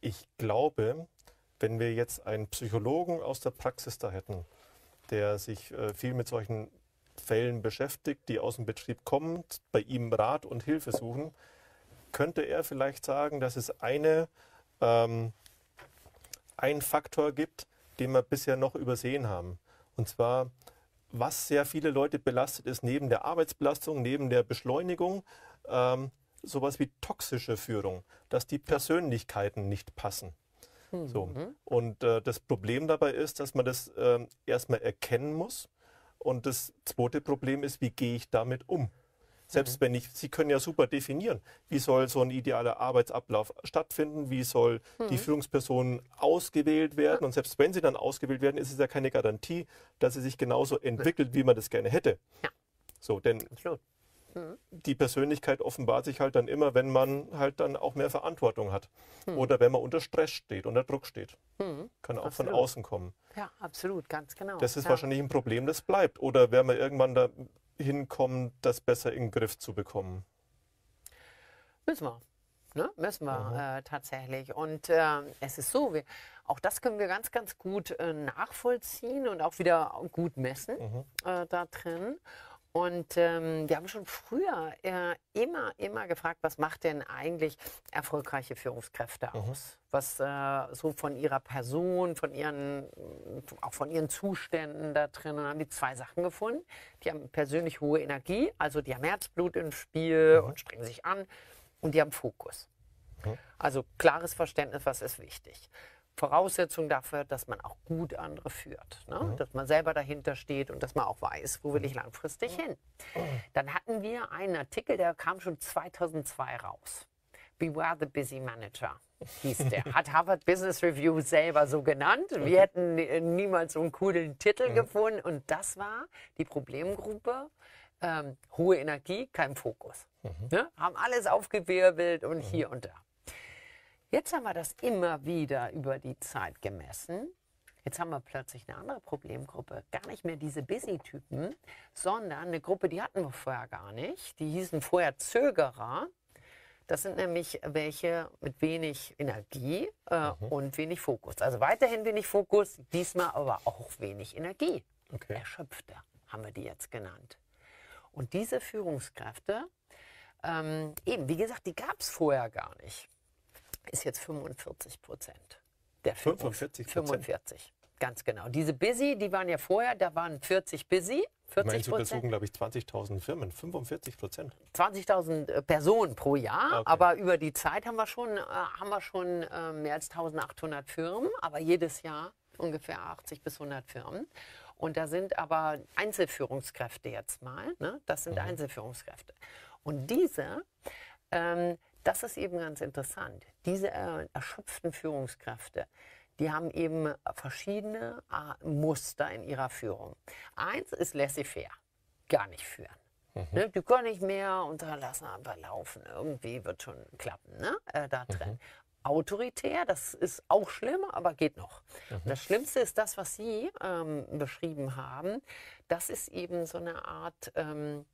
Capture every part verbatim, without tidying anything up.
Ich glaube, wenn wir jetzt einen Psychologen aus der Praxis da hätten, der sich äh, viel mit solchen Fällen beschäftigt, die aus dem Betrieb kommen, bei ihm Rat und Hilfe suchen, könnte er vielleicht sagen, dass es eine, ähm, einen Faktor gibt, den wir bisher noch übersehen haben. Und zwar, was sehr viele Leute belastet, ist neben der Arbeitsbelastung, neben der Beschleunigung, ähm, sowas wie toxische Führung, dass die Persönlichkeiten nicht passen. Mhm. So. Und äh, das Problem dabei ist, dass man das äh, erstmal erkennen muss. Und das zweite Problem ist, wie gehe ich damit um? Selbst wenn ich, Sie können ja super definieren, wie soll so ein idealer Arbeitsablauf stattfinden, wie soll Mhm. die Führungsperson ausgewählt werden. Und selbst wenn sie dann ausgewählt werden, ist es ja keine Garantie, dass sie sich genauso entwickelt, wie man das gerne hätte. Ja. So, denn Absolut. Mhm. die Persönlichkeit offenbart sich halt dann immer, wenn man halt dann auch mehr Verantwortung hat. Oder wenn man unter Stress steht, unter Druck steht. Mhm. Kann auch Absolut. von außen kommen. Ja, absolut, ganz genau. Das ist ja. wahrscheinlich ein Problem, das bleibt. Oder werden wir irgendwann da hinkommen, das besser in den Griff zu bekommen? Müssen wir. Ne? Müssen wir Mhm. äh, tatsächlich. Und äh, es ist so, wir, auch das können wir ganz, ganz gut äh, nachvollziehen und auch wieder gut messen Mhm. äh, da drin. Und ähm, wir haben schon früher äh, immer, immer gefragt, was macht denn eigentlich erfolgreiche Führungskräfte Mhm. aus? Was äh, so von ihrer Person, von ihren, auch von ihren Zuständen da drin. Und dann haben die zwei Sachen gefunden. Die haben persönlich hohe Energie, also die haben Herzblut im Spiel Mhm. und strengen sich an. Und die haben Fokus. Mhm. Also klares Verständnis, was ist wichtig. Voraussetzung dafür, dass man auch gut andere führt. Ne? Mhm. Dass man selber dahinter steht und dass man auch weiß, wo will ich langfristig hin. Dann hatten wir einen Artikel, der kam schon zweitausendzwei raus. Beware the Busy Manager hieß der. Hat Harvard Business Review selber so genannt. Wir hätten äh, niemals so einen coolen Titel Mhm. gefunden. Und das war die Problemgruppe. Ähm, hohe Energie, kein Fokus. Mhm. Ne? Haben alles aufgewirbelt und hier und da. Jetzt haben wir das immer wieder über die Zeit gemessen. Jetzt haben wir plötzlich eine andere Problemgruppe. Gar nicht mehr diese Busy-Typen, sondern eine Gruppe, die hatten wir vorher gar nicht. Die hießen vorher Zögerer. Das sind nämlich welche mit wenig Energie äh, Mhm. und wenig Fokus. Also weiterhin wenig Fokus, diesmal aber auch wenig Energie. Okay. Erschöpfte haben wir die jetzt genannt. Und diese Führungskräfte, ähm, eben, wie gesagt, die gab es vorher gar nicht. Ist jetzt fünfundvierzig Prozent der Führungs- fünfundvierzig Prozent? fünfundvierzig, ganz genau. Diese Busy, die waren ja vorher, da waren vierzig Busy, Ich meine, vierzig Sie untersuchen, Prozent, glaube ich, zwanzigtausend Firmen. fünfundvierzig Prozent. zwanzigtausend äh, Personen pro Jahr, Okay. aber über die Zeit haben wir schon, äh, haben wir schon äh, mehr als eintausendachthundert Firmen, aber jedes Jahr ungefähr achtzig bis hundert Firmen. Und da sind aber Einzelführungskräfte jetzt mal, ne? Das sind Mhm. Einzelführungskräfte. Und diese, ähm, das ist eben ganz interessant, diese äh, erschöpften Führungskräfte, die haben eben verschiedene äh, Muster in ihrer Führung. Eins ist laissez-faire, gar nicht führen. Mhm. Ne? Die können nicht mehr und sagen, lassen einfach laufen, irgendwie wird schon klappen, ne? äh, da drin. Mhm. Autoritär, das ist auch schlimm, aber geht noch. Mhm. Und das Schlimmste ist das, was Sie ähm, beschrieben haben. Das ist eben so eine Art ähm,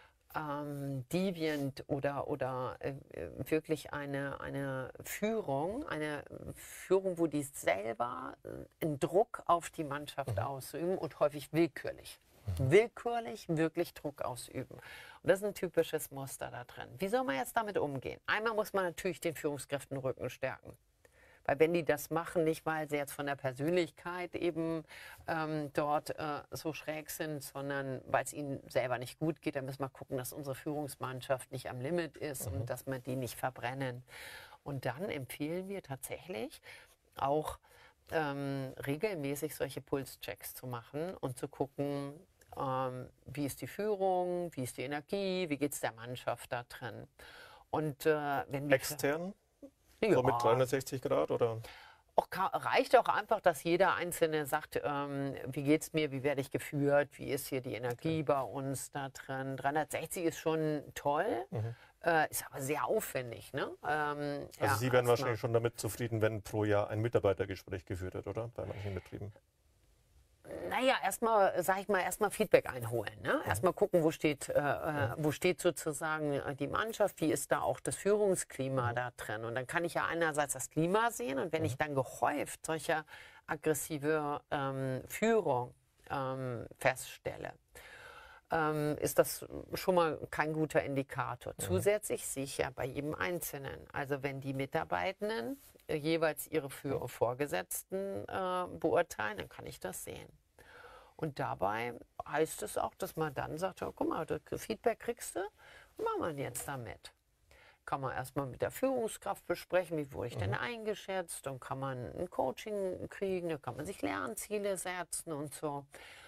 ähm, Deviant oder, oder äh, wirklich eine, eine Führung, eine Führung, wo die selber äh, einen Druck auf die Mannschaft Mhm. ausüben und häufig willkürlich. Mhm. Willkürlich wirklich Druck ausüben. Und das ist ein typisches Muster da drin. Wie soll man jetzt damit umgehen? Einmal muss man natürlich den Führungskräften den Rücken stärken. Weil wenn die das machen, nicht weil sie jetzt von der Persönlichkeit eben ähm, dort äh, so schräg sind, sondern weil es ihnen selber nicht gut geht, dann müssen wir gucken, dass unsere Führungsmannschaft nicht am Limit ist Mhm. und dass wir die nicht verbrennen. Und dann empfehlen wir tatsächlich auch ähm, regelmäßig solche Pulschecks zu machen und zu gucken, ähm, wie ist die Führung, wie ist die Energie, wie geht es der Mannschaft da drin. Und äh, wenn die Extern? Ja. So mit dreihundertsechzig Grad? Oder? Auch, ka- reicht auch einfach, dass jeder Einzelne sagt, ähm, wie geht es mir, wie werde ich geführt, wie ist hier die Energie bei uns da drin. dreihundertsechzig ist schon toll, Mhm. äh, ist aber sehr aufwendig. Ne? Ähm, Also ja, Sie wären erstmal. wahrscheinlich schon damit zufrieden, wenn pro Jahr ein Mitarbeitergespräch geführt wird, oder? Bei manchen Betrieben. Naja, erstmal, sag ich mal, erstmal Feedback einholen. Ne? Erstmal gucken, wo steht, äh, äh, wo steht sozusagen die Mannschaft, wie ist da auch das Führungsklima da drin. Und dann kann ich ja einerseits das Klima sehen und wenn ich dann gehäuft solche aggressive ähm, Führung ähm, feststelle, ähm, ist das schon mal kein guter Indikator. Mhm. Zusätzlich sicher bei jedem Einzelnen. Also wenn die Mitarbeitenden äh, jeweils ihre Führer Vorgesetzten äh, beurteilen, dann kann ich das sehen. Und dabei heißt es auch, dass man dann sagt, oh, guck mal, das Feedback kriegst du, was machen wir denn jetzt damit? Kann man erstmal mit der Führungskraft besprechen, wie wurde ich denn eingeschätzt, dann kann man ein Coaching kriegen, dann kann man sich Lernziele setzen und so.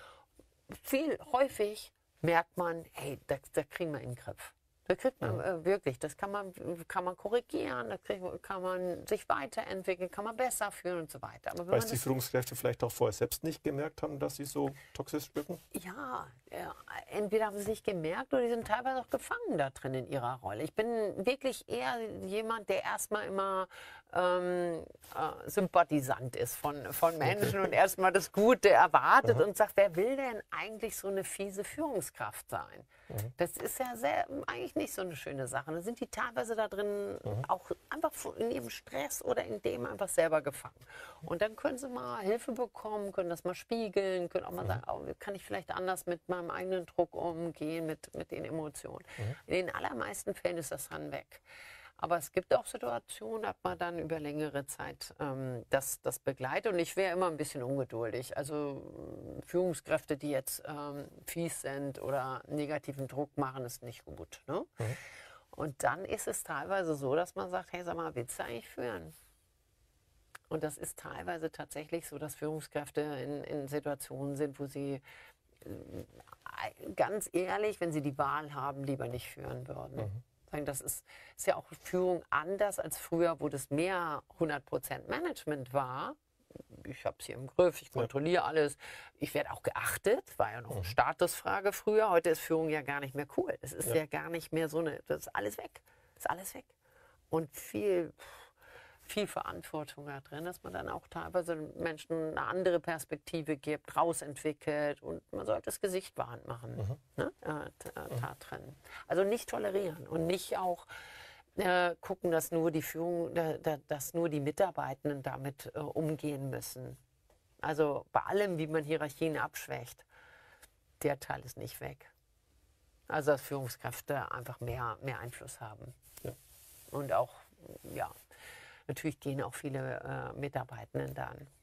Viel häufig merkt man, hey, da, da kriegen wir in den Griff. Da kriegt man äh, wirklich, das kann man, kann man korrigieren, da krieg, kann man sich weiterentwickeln, kann man besser führen und so weiter. Aber Weil es die Führungskräfte vielleicht auch vorher selbst nicht gemerkt haben, dass sie so toxisch wirken? Ja, ja, entweder haben sie es nicht gemerkt oder die sind teilweise auch gefangen da drin in ihrer Rolle. Ich bin wirklich eher jemand, der erstmal immer ähm, äh, Sympathisant ist von, von Menschen okay. und erstmal das Gute erwartet mhm. und sagt, wer will denn eigentlich so eine fiese Führungskraft sein? Mhm. Das ist ja sehr, eigentlich nicht so eine schöne Sache. Da sind die teilweise da drin mhm. auch einfach in ihrem Stress oder in dem einfach selber gefangen. Und dann können sie mal Hilfe bekommen, können das mal spiegeln, können auch mal mhm. sagen, oh, kann ich vielleicht anders mit meinem eigenen Druck umgehen, mit, mit den Emotionen. Mhm. In den allermeisten Fällen ist das dann weg. Aber es gibt auch Situationen, dass man dann über längere Zeit ähm, das, das begleitet. Und ich wäre immer ein bisschen ungeduldig. Also Führungskräfte, die jetzt ähm, fies sind oder negativen Druck machen, ist nicht gut. Ne? Mhm. Und dann ist es teilweise so, dass man sagt, hey, sag mal, willst du eigentlich führen? Und das ist teilweise tatsächlich so, dass Führungskräfte in, in Situationen sind, wo sie äh, ganz ehrlich, wenn sie die Wahl haben, lieber nicht führen würden. Mhm. Das ist, ist ja auch Führung anders als früher, wo das mehr hundert Prozent Management war. Ich habe es hier im Griff, ich kontrolliere ja. alles. Ich werde auch geachtet, war ja noch eine Statusfrage früher. Heute ist Führung ja gar nicht mehr cool. Es ist ja. ja gar nicht mehr so eine, das ist alles weg. Das ist alles weg. Und viel, viel Verantwortung da drin, dass man dann auch teilweise Menschen eine andere Perspektive gibt, rausentwickelt und man sollte das Gesicht wahr machen. Mhm. Ne? Äh, da drin. Also nicht tolerieren und nicht auch äh, gucken, dass nur die Führung, da, da, dass nur die Mitarbeitenden damit äh, umgehen müssen. Also bei allem, wie man Hierarchien abschwächt, der Teil ist nicht weg. Also dass Führungskräfte einfach mehr, mehr Einfluss haben. Ja. Und auch, ja, natürlich gehen auch viele äh, Mitarbeitenden dann